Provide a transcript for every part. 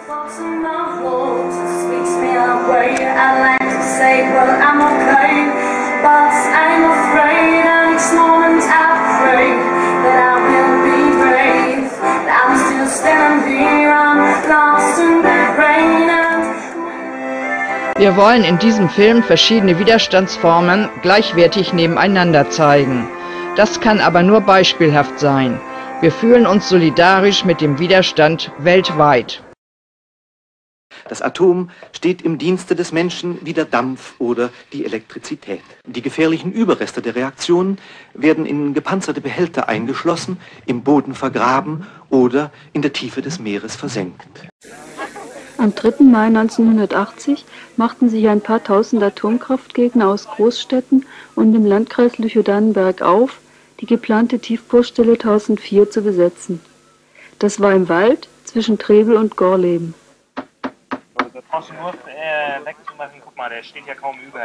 Wir wollen in diesem Film verschiedene Widerstandsformen gleichwertig nebeneinander zeigen. Das kann aber nur beispielhaft sein. Wir fühlen uns solidarisch mit dem Widerstand weltweit. Das Atom steht im Dienste des Menschen wie der Dampf oder die Elektrizität. Die gefährlichen Überreste der Reaktionen werden in gepanzerte Behälter eingeschlossen, im Boden vergraben oder in der Tiefe des Meeres versenkt. Am 3. Mai 1980 machten sich ein paar tausend Atomkraftgegner aus Großstädten und dem Landkreis Lüchow-Dannenberg auf, die geplante Tiefbohrstelle 1004 zu besetzen. Das war im Wald zwischen Trebel und Gorleben. Das brauchst du nur wegzumachen. Guck mal, der steht ja kaum über.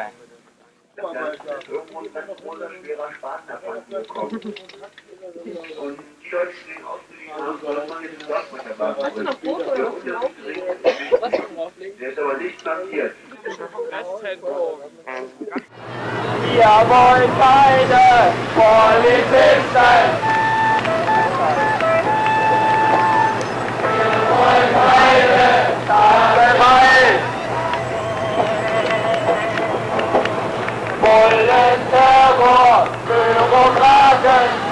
Der ist aber nicht markiert. Wir wollen keine Polizisten! Wir wollen keine Gewalt! Wollen Terror, Bürokraten!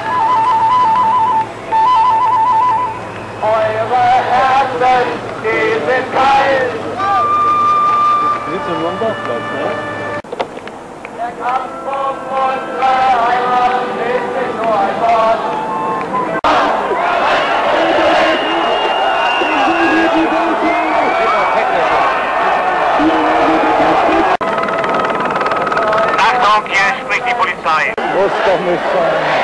Eure Herzen, die sind kalt! Sitzt du nur am Dorfplatz, ne? Der Kampf um unsere Heimat ist nicht nur ein Wort. Achtung, hier spricht die Polizei. Muss doch nicht sein.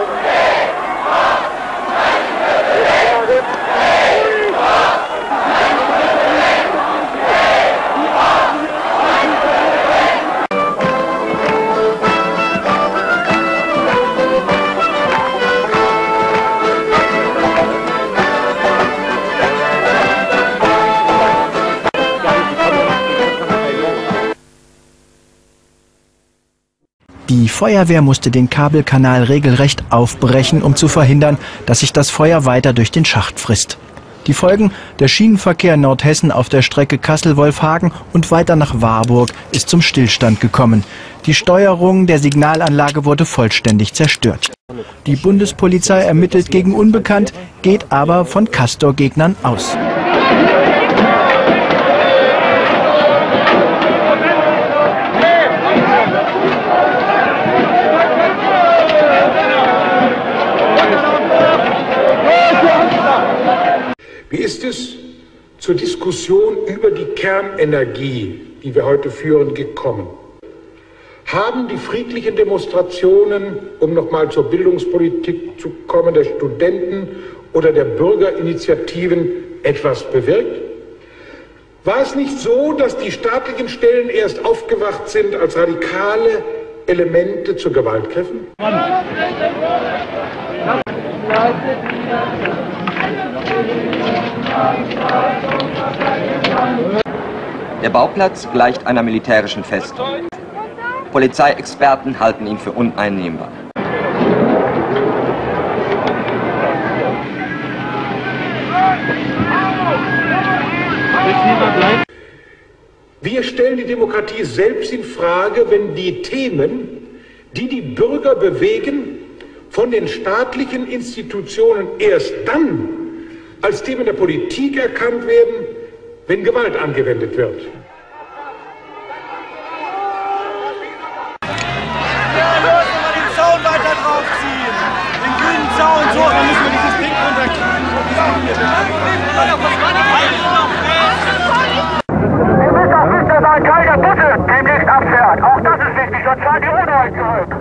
Die Feuerwehr musste den Kabelkanal regelrecht aufbrechen, um zu verhindern, dass sich das Feuer weiter durch den Schacht frisst. Die Folgen: der Schienenverkehr in Nordhessen auf der Strecke Kassel-Wolfhagen und weiter nach Warburg ist zum Stillstand gekommen. Die Steuerung der Signalanlage wurde vollständig zerstört. Die Bundespolizei ermittelt gegen Unbekannt, geht aber von Castor-Gegnern aus. Wie ist es zur Diskussion über die Kernenergie, die wir heute führen, gekommen? Haben die friedlichen Demonstrationen, um nochmal zur Bildungspolitik zu kommen, der Studenten oder der Bürgerinitiativen etwas bewirkt? War es nicht so, dass die staatlichen Stellen erst aufgewacht sind, als radikale Elemente zur Gewalt griffen? Der Bauplatz gleicht einer militärischen Festung. Polizeiexperten halten ihn für uneinnehmbar. Wir stellen die Demokratie selbst in Frage, wenn die Themen, die die Bürger bewegen, von den staatlichen Institutionen erst dann als Themen der Politik erkannt werden, wenn Gewalt angewendet wird. Den Zaun weiter draufziehen! Den grünen Zaun, so, dann müssen wir dieses Ding runterkriegen. Ihr müsst auch wissen, dass ein Teil der Busse demnächst abfährt. Auch das ist wichtig, sonst fahren die ohne euch zurück.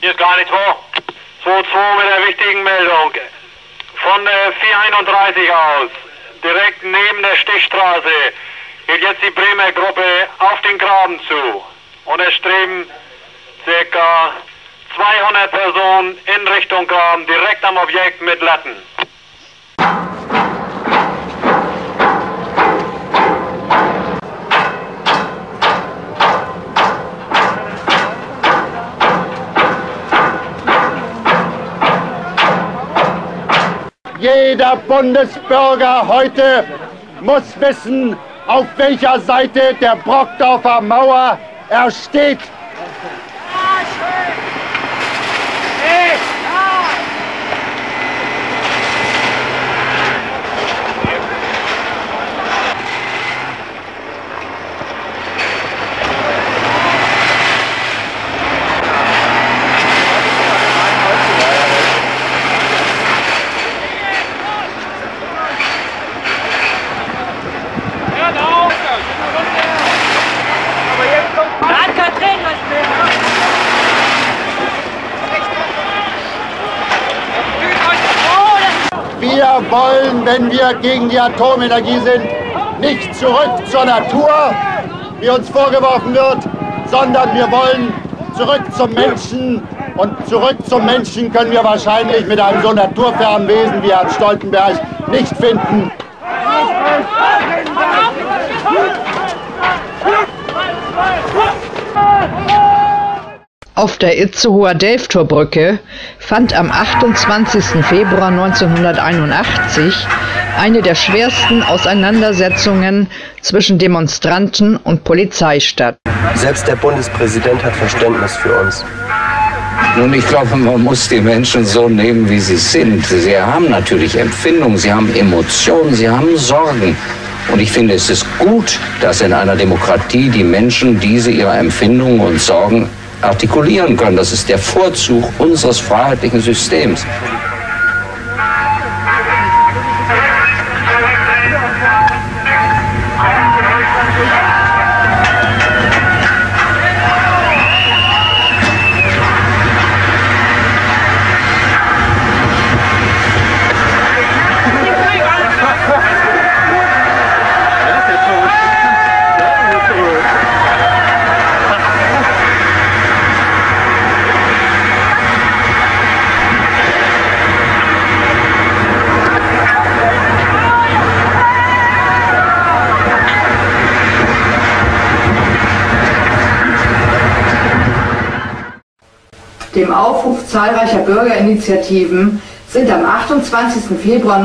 Hier ist gar nichts vor. 2-2 mit der wichtigen Meldung. Von 431 aus, direkt neben der Stichstraße, geht jetzt die Bremer Gruppe auf den Graben zu. Und es streben ca. 200 Personen in Richtung Graben, direkt am Objekt mit Latten. Jeder Bundesbürger heute muss wissen, auf welcher Seite der Brockdorfer Mauer er steht. Wir wollen, wenn wir gegen die Atomenergie sind, nicht zurück zur Natur, wie uns vorgeworfen wird, sondern wir wollen zurück zum Menschen. Und zurück zum Menschen können wir wahrscheinlich mit einem so naturfernen Wesen wie Herrn Stoltenberg nicht finden. Auf der Itzehoer Delftorbrücke fand am 28. Februar 1981 eine der schwersten Auseinandersetzungen zwischen Demonstranten und Polizei statt. Selbst der Bundespräsident hat Verständnis für uns. Nun, ich glaube, man muss die Menschen so nehmen, wie sie sind. Sie haben natürlich Empfindungen, sie haben Emotionen, sie haben Sorgen. Und ich finde, es ist gut, dass in einer Demokratie die Menschen ihre Empfindungen und Sorgen artikulieren können. Das ist der Vorzug unseres freiheitlichen Systems. Dem Aufruf zahlreicher Bürgerinitiativen sind am 28. Februar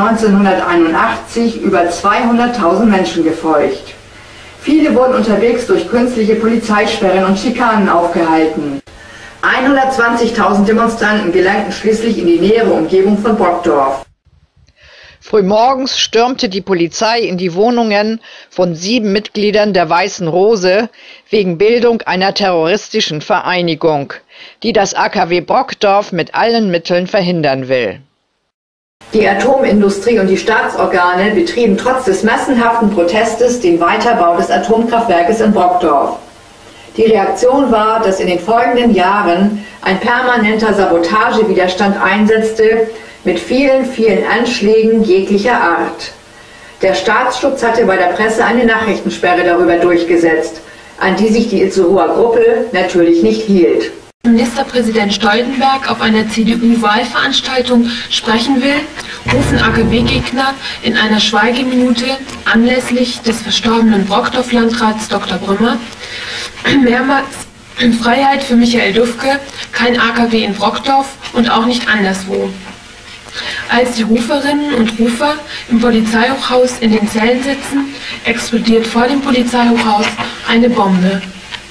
1981 über 200.000 Menschen gefolgt. Viele wurden unterwegs durch künstliche Polizeisperren und Schikanen aufgehalten. 120.000 Demonstranten gelangten schließlich in die nähere Umgebung von Brockdorf. Frühmorgens stürmte die Polizei in die Wohnungen von 7 Mitgliedern der Weißen Rose wegen Bildung einer terroristischen Vereinigung, die das AKW Brockdorf mit allen Mitteln verhindern will. Die Atomindustrie und die Staatsorgane betrieben trotz des massenhaften Protestes den Weiterbau des Atomkraftwerkes in Brockdorf. Die Reaktion war, dass in den folgenden Jahren ein permanenter Sabotagewiderstand einsetzte, mit vielen Anschlägen jeglicher Art. Der Staatsschutz hatte bei der Presse eine Nachrichtensperre darüber durchgesetzt, an die sich die Itzehoer Gruppe natürlich nicht hielt. Ministerpräsident Stoltenberg auf einer CDU-Wahlveranstaltung sprechen will, rufen AKW-Gegner in einer Schweigeminute anlässlich des verstorbenen Brockdorf-Landrats Dr. Brümmer mehrmals Freiheit für Michael Dufke, kein AKW in Brockdorf und auch nicht anderswo. Als die Ruferinnen und Rufer im Polizeihochhaus in den Zellen sitzen, explodiert vor dem Polizeihochhaus eine Bombe.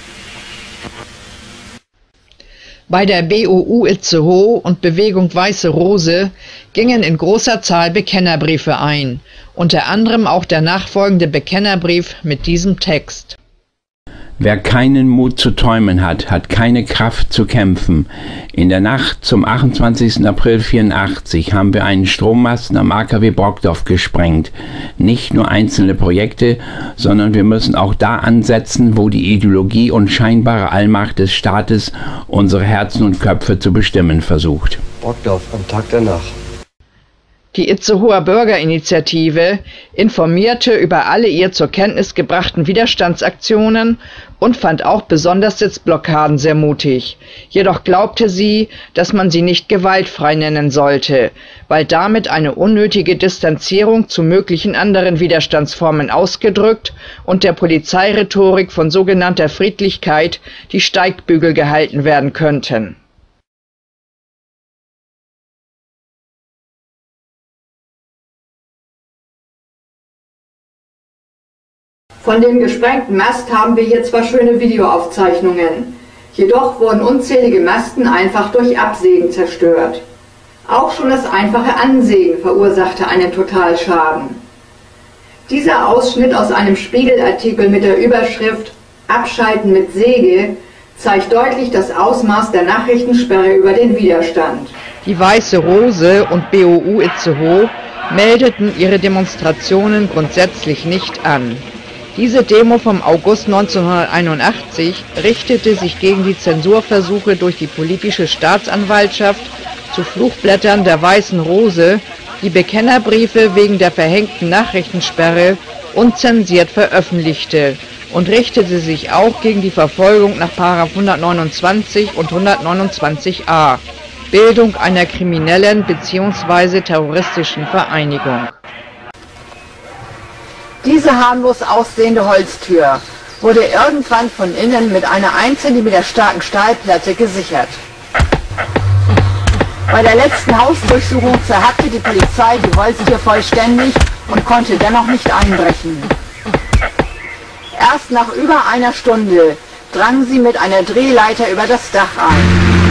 Bei der BOU Itzehoe und Bewegung Weiße Rose gingen in großer Zahl Bekennerbriefe ein, unter anderem auch der nachfolgende Bekennerbrief mit diesem Text. Wer keinen Mut zu träumen hat, hat keine Kraft zu kämpfen. In der Nacht zum 28. April 1984 haben wir einen Strommasten am AKW Brockdorf gesprengt. Nicht nur einzelne Projekte, sondern wir müssen auch da ansetzen, wo die Ideologie und scheinbare Allmacht des Staates unsere Herzen und Köpfe zu bestimmen versucht. Brockdorf am Tag danach. Die Itzehoer Bürgerinitiative informierte über alle ihr zur Kenntnis gebrachten Widerstandsaktionen und fand auch besonders Sitzblockaden sehr mutig. Jedoch glaubte sie, dass man sie nicht gewaltfrei nennen sollte, weil damit eine unnötige Distanzierung zu möglichen anderen Widerstandsformen ausgedrückt und der Polizeirhetorik von sogenannter Friedlichkeit die Steigbügel gehalten werden könnten. Von dem gesprengten Mast haben wir hier zwar schöne Videoaufzeichnungen, jedoch wurden unzählige Masten einfach durch Absägen zerstört. Auch schon das einfache Ansägen verursachte einen Totalschaden. Dieser Ausschnitt aus einem Spiegelartikel mit der Überschrift »Abschalten mit Säge« zeigt deutlich das Ausmaß der Nachrichtensperre über den Widerstand. Die Weiße Rose und BOU Itzehoe meldeten ihre Demonstrationen grundsätzlich nicht an. Diese Demo vom August 1981 richtete sich gegen die Zensurversuche durch die politische Staatsanwaltschaft zu Flugblättern der Weißen Rose, die Bekennerbriefe wegen der verhängten Nachrichtensperre unzensiert veröffentlichte, und richtete sich auch gegen die Verfolgung nach § 129 und 129a, Bildung einer kriminellen bzw. terroristischen Vereinigung. Diese harmlos aussehende Holztür wurde irgendwann von innen mit einer 1 cm starken Stahlplatte gesichert. Bei der letzten Hausdurchsuchung zerhackte die Polizei die Holztür vollständig und konnte dennoch nicht einbrechen. Erst nach über einer Stunde drang sie mit einer Drehleiter über das Dach ein.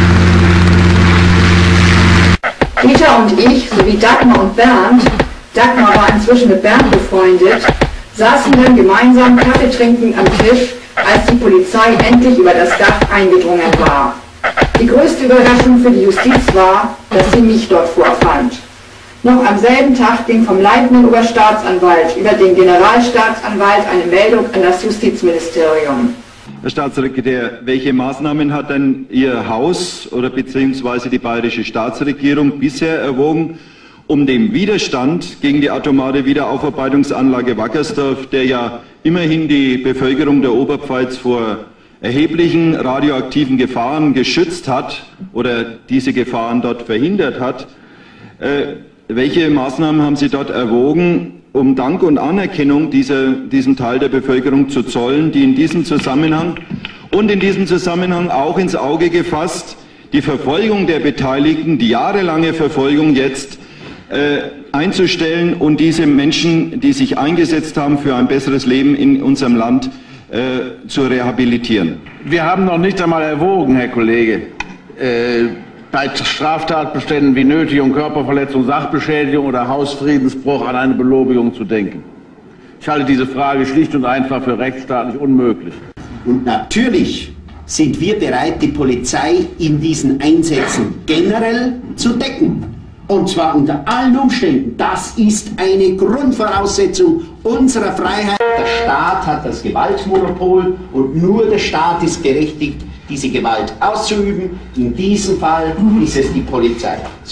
Peter und ich sowie Dagmar und Bernd, Dagmar war inzwischen mit Bernd befreundet, saßen dann gemeinsam Kaffee trinkend am Tisch, als die Polizei endlich über das Dach eingedrungen war. Die größte Überraschung für die Justiz war, dass sie mich dort vorfand. Noch am selben Tag ging vom leitenden Oberstaatsanwalt über den Generalstaatsanwalt eine Meldung an das Justizministerium. Herr Staatssekretär, welche Maßnahmen hat denn Ihr Haus oder beziehungsweise die bayerische Staatsregierung bisher erwogen, um dem Widerstand gegen die atomare Wiederaufarbeitungsanlage Wackersdorf, der ja immerhin die Bevölkerung der Oberpfalz vor erheblichen radioaktiven Gefahren geschützt hat oder diese Gefahren dort verhindert hat, welche Maßnahmen haben Sie dort erwogen, um Dank und Anerkennung diesem Teil der Bevölkerung zu zollen, die in diesem Zusammenhang und in diesem Zusammenhang auch ins Auge gefasst, die Verfolgung der Beteiligten, die jahrelange Verfolgung jetzt einzustellen und diese Menschen, die sich eingesetzt haben für ein besseres Leben in unserem Land, zu rehabilitieren? Wir haben noch nicht einmal erwogen, Herr Kollege, bei Straftatbeständen wie Nötigung, Körperverletzung, Sachbeschädigung oder Hausfriedensbruch an eine Belobigung zu denken. Ich halte diese Frage schlicht und einfach für rechtsstaatlich unmöglich. Und natürlich sind wir bereit, die Polizei in diesen Einsätzen generell zu decken. Und zwar unter allen Umständen. Das ist eine Grundvoraussetzung unserer Freiheit. Der Staat hat das Gewaltmonopol und nur der Staat ist berechtigt, diese Gewalt auszuüben. In diesem Fall ist es die Polizei. So.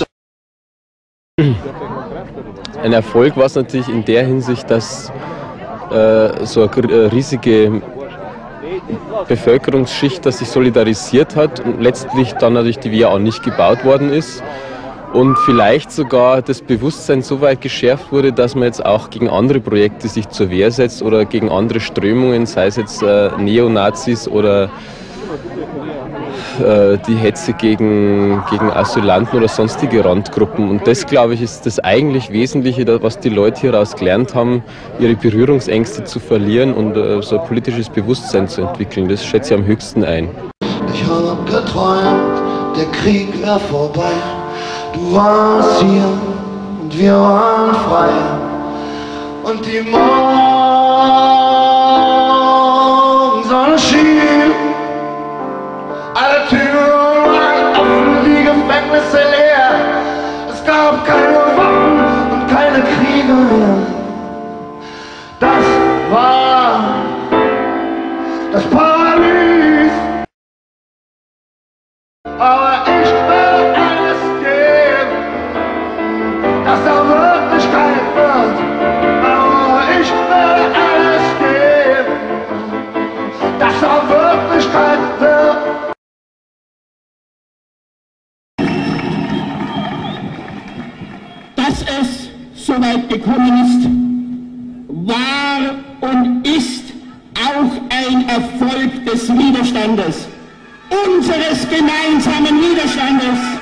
Ein Erfolg war es natürlich in der Hinsicht, dass so eine riesige Bevölkerungsschicht, das sich solidarisiert hat und letztlich dann natürlich die Wehr auch nicht gebaut worden ist. Und vielleicht sogar das Bewusstsein so weit geschärft wurde, dass man jetzt auch gegen andere Projekte sich zur Wehr setzt oder gegen andere Strömungen, sei es jetzt Neonazis oder die Hetze gegen Asylanten oder sonstige Randgruppen. Und das, glaube ich, ist das eigentlich Wesentliche, was die Leute hieraus gelernt haben, ihre Berührungsängste zu verlieren und so ein politisches Bewusstsein zu entwickeln. Das schätze ich am höchsten ein. Ich hab geträumt, der Krieg wär vorbei. Du warst hier und wir waren frei. Und die Morgensonnen Regime. Alle Türen waren offen, die Gefängnisse leer. Es gab keine Waffen und keine Kriege mehr. Das war das Paradies. Aber ich will alles geben, dass er Wirklichkeit wird. Aber ich will alles geben, dass er Wirklichkeit wird. Dass es soweit gekommen ist, war und ist auch ein Erfolg des Widerstandes, unseres gemeinsamen Widerstandes.